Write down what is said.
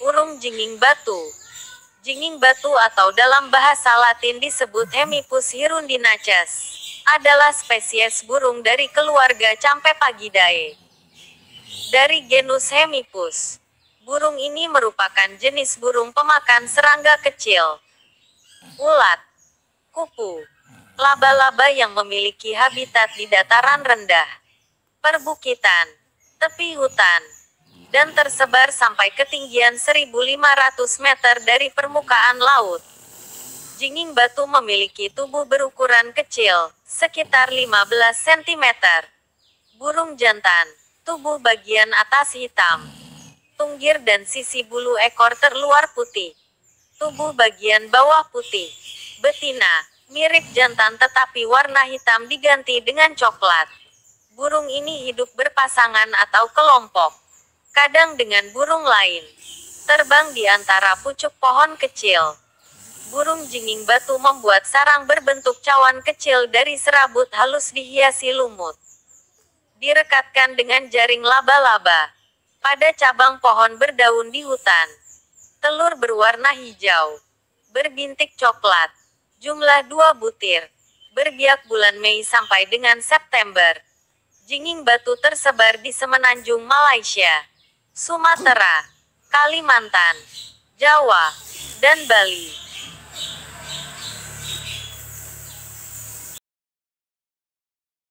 Burung jinging batu. Jinging batu atau dalam bahasa Latin disebut Hemipus hirundinacus, adalah spesies burung dari keluarga Campepagidae. Dari genus Hemipus. Burung ini merupakan jenis burung pemakan serangga kecil, ulat, kupu, laba-laba yang memiliki habitat di dataran rendah, perbukitan, tepi hutan, dan tersebar sampai ketinggian 1.500 meter dari permukaan laut. Jinging batu memiliki tubuh berukuran kecil, sekitar 15 cm. Burung jantan, tubuh bagian atas hitam, tunggir dan sisi bulu ekor terluar putih, tubuh bagian bawah putih. Betina, mirip jantan tetapi warna hitam diganti dengan coklat. Burung ini hidup berpasangan atau kelompok, kadang dengan burung lain. Terbang di antara pucuk pohon kecil. Burung jinging batu membuat sarang berbentuk cawan kecil dari serabut halus dihiasi lumut. Direkatkan dengan jaring laba-laba. Pada cabang pohon berdaun di hutan. Telur berwarna hijau. Berbintik coklat. Jumlah 2 butir. Berbiak bulan Mei sampai dengan September. Jinging batu tersebar di semenanjung Malaysia, Sumatera, Kalimantan, Jawa, dan Bali.